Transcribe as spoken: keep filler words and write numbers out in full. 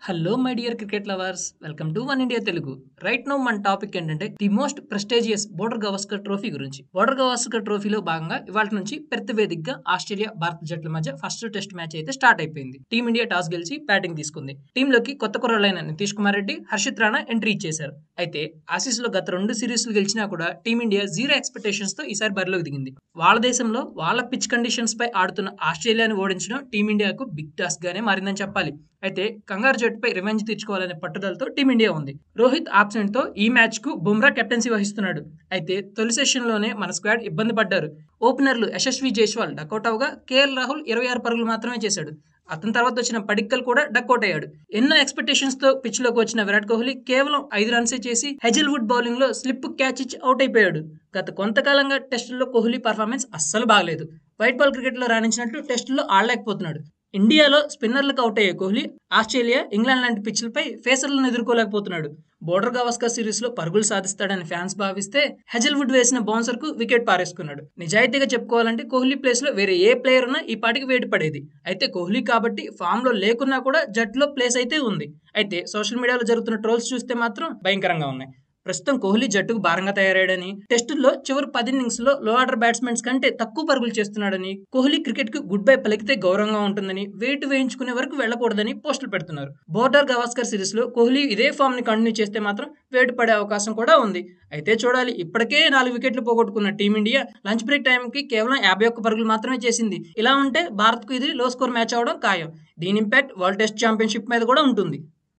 Hello my dear cricket lovers, welcome to one India Telugu. Right now మన topic ఏంటంటే the most prestigious Border Gavaskar trophy గురించి. Border Gavaskar ట్రోఫీలో భాగంగా ఇవాళ నుంచి పెర్త్ వేదికగా ఆస్ట్రేలియా భారత జట్ల మధ్య ఫస్ట్ టెస్ట్ మ్యాచ్ అయితే స్టార్ట్ అయిపోయింది. టీమిండియా టాస్ గెలిచి బ్యాటింగ్ తీసుకుంది. టీంలోకి కొత్త కుర్రాళ్ళైన నితీష్ కుమార్ రెడ్డి, హర్షిత్ రాణా ఎంట్రీ ఇచ్చేశారు. అయితే ఆసీస్ లో గత రెండు సిరీస్లు గెలిచినా కూడా టీమిండియా జీరో ఎక్స్పెక్టేషన్స్ తో ఈసారి బరిలోకి దిగింది. వాళ్ళ దేశంలో వాళ్ళ పిచ్ కండిషన్స్ పై ఆడుతున్న ఆస్ట్రేలియాని ఓడించడం టీమిండియాకు బిగ్ టాస్క్ గానే మారిందని చెప్పాలి. అయితే కంగారు జట్టుపై రివెంజ్ తీర్చుకోవాలనే పట్టుదలతో టీమిండియా ఉంది. రోహిత్ ఆబ్సెంట్ తో ఈ మ్యాచ్ కు బుమ్రా కెప్టెన్సీ వహిస్తున్నాడు. అయితే తొలి సెషన్ లోనే మన స్క్వాడ్ ఇబ్బంది పడ్డారు. ఓపెనర్లు యశస్వి జైస్వాల్ డకౌట్ అవగా కేఎల్ రాహుల్ ఇరవై ఆరు పరుగులు మాత్రమే చేశాడు. అతని తర్వాత వచ్చిన పడిక్కల్ కూడా డక్అవుట్ అయ్యాడు. ఎన్నో ఎక్స్పెక్టేషన్స్ తో పిచ్ లోకి వచ్చిన విరాట్ కోహ్లీ కేవలం ఐదు రన్సే చేసి హెజిల్వుడ్ బౌలింగ్ లో స్లిప్ క్యాచ్ ఇచ్చి అవుట్ అయిపోయాడు. గత కొంతకాలంగా టెస్టుల్లో కోహ్లీ పర్ఫార్మెన్స్ అస్సలు బాగలేదు. వైట్ బాల్ క్రికెట్ లో రాణించినట్లు టెస్టుల్లో ఆడలేకపోతున్నాడు. ఇండియాలో స్పిన్నర్లకు అవుట్ అయ్యే కోహ్లీ ఆస్ట్రేలియా, ఇంగ్లాండ్ లాంటి పిచ్లపై ఫేసర్లను ఎదుర్కోలేకపోతున్నాడు. బోర్డర్ గవాస్కర్ సిరీస్ లో పరుగులు సాధిస్తాడని ఫ్యాన్స్ భావిస్తే హెజిల్వుడ్ వేసిన బౌన్సర్ కు వికెట్ పారేసుకున్నాడు. నిజాయితీగా చెప్పుకోవాలంటే కోహ్లీ ప్లేస్ లో వేరే ఏ ప్లేయర్ ఉన్నా ఈ పాటికి వేటు పడేది. అయితే కోహ్లీ కాబట్టి ఫామ్ లో లేకున్నా కూడా జట్టులో ప్లేస్ అయితే ఉంది. అయితే సోషల్ మీడియాలో జరుగుతున్న ట్రోల్స్ చూస్తే మాత్రం భయంకరంగా ఉన్నాయి. ప్రస్తుతం కోహ్లీ జట్టుకు భారంగా తయారయ్యాడని, టెస్టుల్లో చివరి పది ఇన్నింగ్స్ లో లో ఆర్డర్ బ్యాట్స్మెన్స్ కంటే తక్కువ పరుగులు చేస్తున్నాడని, కోహ్లీ క్రికెట్ కు గుడ్ బై పలికితే గౌరవంగా ఉంటుందని, వేటు వేయించుకునే వరకు వెళ్లకూడదని పోస్టులు పెడుతున్నారు. బోర్డర్ గవాస్కర్ సిరీస్ లో కోహ్లీ ఇదే ఫామ్ ని కంటిన్యూ చేస్తే మాత్రం వేటు పడే అవకాశం కూడా ఉంది. అయితే చూడాలి. ఇప్పటికే నాలుగు వికెట్లు పోగొట్టుకున్న టీమిండియా లంచ్ బ్రేక్ టైం కి కేవలం యాభై ఒక్క పరుగులు మాత్రమే చేసింది. ఇలా ఉంటే భారత్ కు ఇది లో స్కోర్ మ్యాచ్ అవడం ఖాయం. దీని ఇంపాక్ట్ వరల్డ్ టెస్ట్ ఛాంపియన్షిప్ మీద కూడా ఉంటుంది.